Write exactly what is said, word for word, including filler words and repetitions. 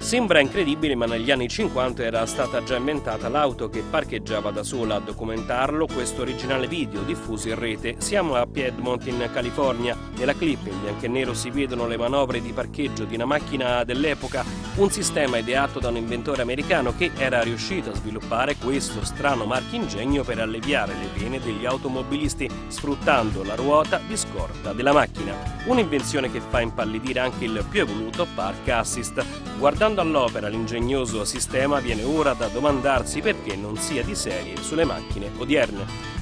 Sembra incredibile, ma negli anni cinquanta era stata già inventata l'auto che parcheggiava da sola. A documentarlo questo originale video diffuso in rete. Siamo a Piedmont in California. Nella clip in bianco e nero si vedono le manovre di parcheggio di una macchina dell'epoca, un sistema ideato da un inventore americano che era riuscito a sviluppare questo strano marchingegno per alleviare le pene degli automobilisti sfruttando la ruota di scorta della macchina. Un'invenzione che fa impallidire anche il più evoluto Park Assist. Guardando all'opera l'ingegnoso sistema, viene ora da domandarsi perché non sia di serie sulle macchine odierne.